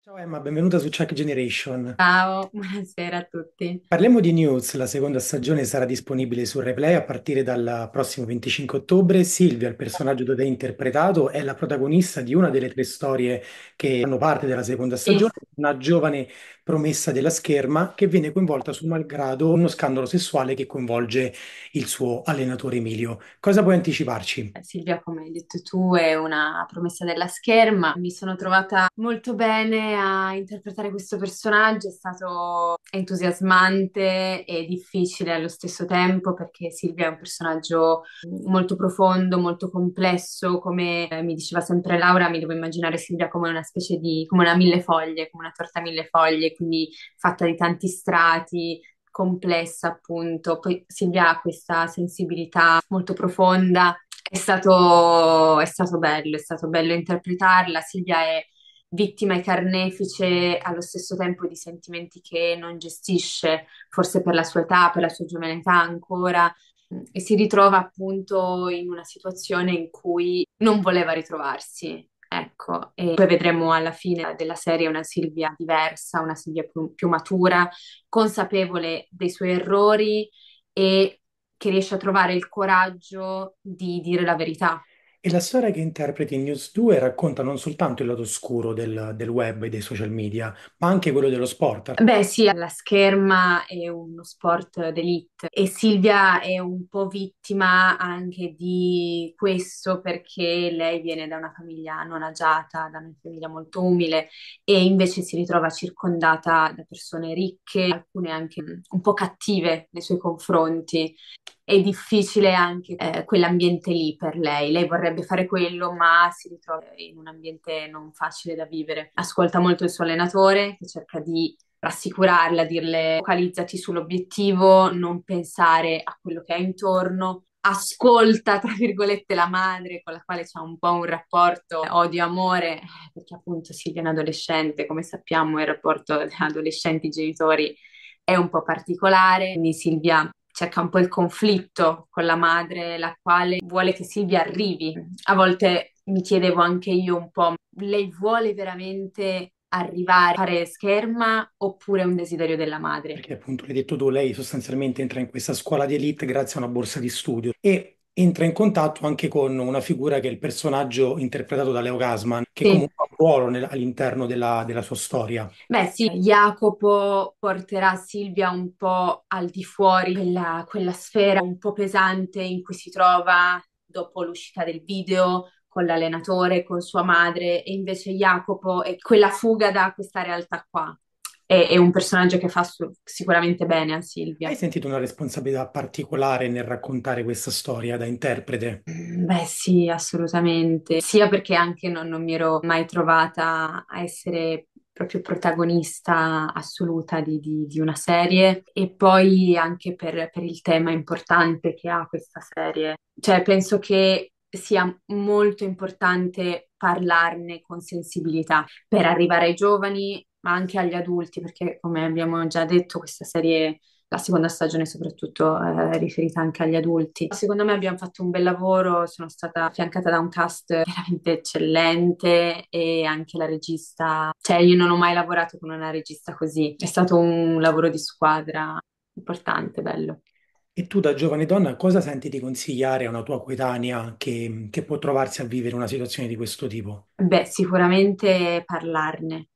Ciao Emma, benvenuta su Chuck Generation. Ciao, buonasera a tutti. Parliamo di News, la seconda stagione sarà disponibile su Replay a partire dal prossimo 25 ottobre. Silvia, il personaggio da te interpretato, è la protagonista di una delle tre storie che fanno parte della seconda Sì, stagione, una giovane promessa della scherma che viene coinvolta sul malgrado in uno scandalo sessuale che coinvolge il suo allenatore Emilio. Cosa puoi anticiparci? Silvia, come hai detto tu, è una promessa della scherma. Mi sono trovata molto bene a interpretare questo personaggio, è stato entusiasmante e difficile allo stesso tempo perché Silvia è un personaggio molto profondo, molto complesso. Come mi diceva sempre Laura, mi devo immaginare Silvia come una specie di, come una mille foglie, come una torta mille foglie, quindi fatta di tanti strati complessa, appunto. Poi Silvia ha questa sensibilità molto profonda. È stato bello interpretarla. Silvia è vittima e carnefice allo stesso tempo di sentimenti che non gestisce, forse per la sua età, per la sua giovane età ancora, e si ritrova appunto in una situazione in cui non voleva ritrovarsi. Ecco, e poi vedremo alla fine della serie una Silvia diversa, una Silvia più matura, consapevole dei suoi errori e che riesce a trovare il coraggio di dire la verità. E la storia che interpreti in News 2 racconta non soltanto il lato oscuro del web e dei social media, ma anche quello dello sport. Beh, sì, la scherma è uno sport d'élite e Silvia è un po' vittima anche di questo perché lei viene da una famiglia non agiata, da una famiglia molto umile e invece si ritrova circondata da persone ricche, alcune anche un po' cattive nei suoi confronti. È difficile anche quell'ambiente lì per lei. Lei vorrebbe fare quello, ma si ritrova in un ambiente non facile da vivere. Ascolta molto il suo allenatore che cerca di rassicurarla, dirle focalizzati sull'obiettivo, non pensare a quello che hai intorno. Ascolta, tra virgolette, la madre con la quale c'è un po' un rapporto odio-amore, perché appunto Silvia è un adolescente, come sappiamo il rapporto tra adolescenti-genitori è un po' particolare, quindi Silvia cerca un po' il conflitto con la madre, la quale vuole che Silvia arrivi. A volte mi chiedevo anche io un po', lei vuole veramente arrivare a fare scherma oppure è un desiderio della madre? Perché appunto l'hai detto tu, lei sostanzialmente entra in questa scuola di elite grazie a una borsa di studio e entra in contatto anche con una figura che è il personaggio interpretato da Leo Gasman, che Sì. comunque ha un ruolo all'interno della sua storia. Beh, sì, Jacopo porterà Silvia un po' al di fuori quella sfera un po' pesante in cui si trova dopo l'uscita del video con l'allenatore, con sua madre, e invece Jacopo è quella fuga da questa realtà qua. È un personaggio che fa sicuramente bene a Hai Silvia. sentito una responsabilità particolare nel raccontare questa storia da interprete? Beh, sì, assolutamente. Sia perché anche non mi ero mai trovata a essere proprio protagonista assoluta di una serie e poi anche per il tema importante che ha questa serie. Cioè, penso che sia molto importante parlarne con sensibilità per arrivare ai giovani, ma anche agli adulti, perché come abbiamo già detto, questa serie la seconda stagione soprattutto riferita anche agli adulti. Secondo me abbiamo fatto un bel lavoro, sono stata affiancata da un cast veramente eccellente e anche la regista, cioè io non ho mai lavorato con una regista così, è stato un lavoro di squadra importante, bello. E tu da giovane donna cosa senti di consigliare a una tua coetanea che può trovarsi a vivere una situazione di questo tipo? Beh, sicuramente parlarne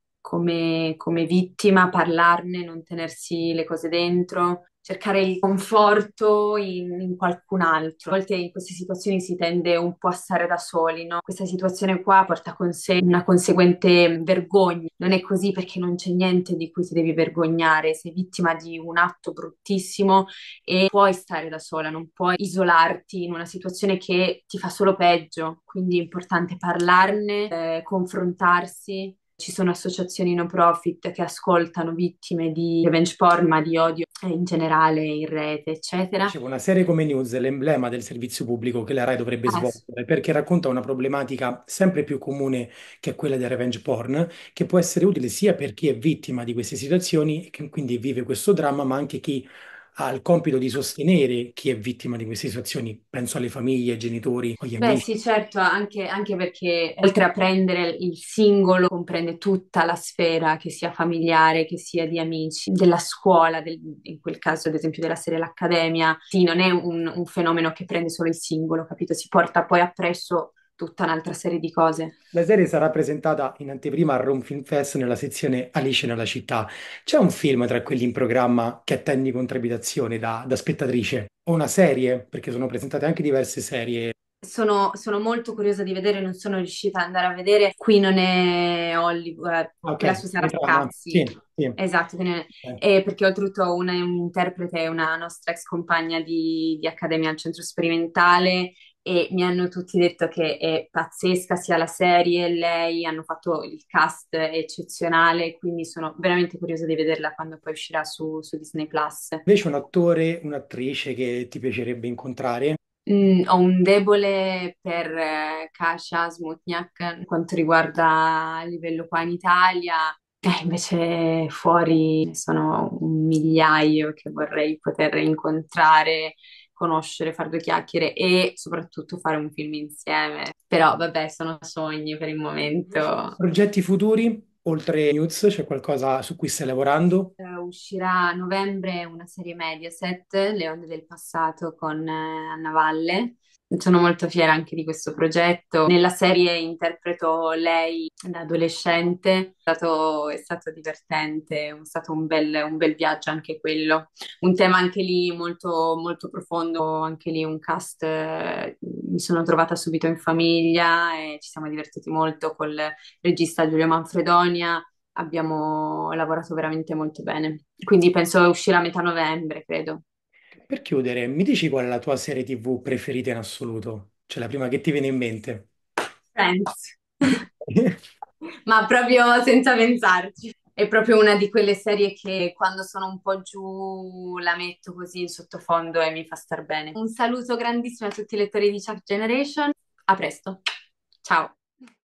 come vittima, parlarne, non tenersi le cose dentro, cercare il conforto in qualcun altro. A volte in queste situazioni si tende un po' a stare da soli, no? Questa situazione qua porta con sé una conseguente vergogna. Non è così perché non c'è niente di cui ti devi vergognare, sei vittima di un atto bruttissimo e puoi stare da sola, non puoi isolarti in una situazione che ti fa solo peggio, quindi è importante parlarne, confrontarsi. Ci sono associazioni no profit che ascoltano vittime di revenge porn, ma di odio in generale in rete, eccetera. Dicevo, una serie come News è l'emblema del servizio pubblico che la RAI dovrebbe Ass- svolgere perché racconta una problematica sempre più comune che è quella del revenge porn, che può essere utile sia per chi è vittima di queste situazioni e che quindi vive questo dramma, ma anche chi ha il compito di sostenere chi è vittima di queste situazioni. Penso alle famiglie, ai genitori o agli Beh, amici. sì, certo, anche perché oltre a prendere il singolo, comprende tutta la sfera, che sia familiare, che sia di amici, della scuola, in quel caso ad esempio della serie L'Accademia. Sì, non è un fenomeno che prende solo il singolo, capito? Si porta poi appresso tutta un'altra serie di cose. La serie sarà presentata in anteprima al Rome Film Fest nella sezione Alice nella città. C'è un film tra quelli in programma che attendi con trepidazione da spettatrice? O una serie? Perché sono presentate anche diverse serie. Sono molto curiosa di vedere, non sono riuscita ad andare a vedere. Qui non è Hollywood, Ah, quella ok, su in Sara trama. Sì, Scazzi. sì. Esatto, perché oltretutto un interprete è una nostra ex compagna di Accademia al centro sperimentale e mi hanno tutti detto che è pazzesca sia la serie, lei, hanno fatto il cast eccezionale, quindi sono veramente curiosa di vederla quando poi uscirà su Disney Plus. Invece un attore, un'attrice che ti piacerebbe incontrare? Ho un debole per Kasia Smutniak per quanto riguarda il livello qua in Italia, invece fuori sono un migliaio che vorrei poter incontrare, conoscere, fare due chiacchiere e soprattutto fare un film insieme. Però vabbè, sono sogni per il momento. Progetti futuri? Oltre News, c'è qualcosa su cui stai lavorando? Uscirà a novembre una serie Mediaset, Le onde del passato con Anna Valle. Sono molto fiera anche di questo progetto. Nella serie interpreto lei da adolescente. È stato divertente, è stato un bel viaggio anche quello. Un tema anche lì molto, molto profondo, anche lì un cast, mi sono trovata subito in famiglia e ci siamo divertiti molto col regista Giulio Manfredonia. Abbiamo lavorato veramente molto bene. Quindi penso uscirà a metà novembre, credo. Per chiudere, mi dici qual è la tua serie TV preferita in assoluto? Cioè la prima che ti viene in mente? Friends. Ma proprio senza pensarci. È proprio una di quelle serie che quando sono un po' giù la metto così in sottofondo e mi fa star bene. Un saluto grandissimo a tutti i lettori di Chuck Generation. A presto. Ciao.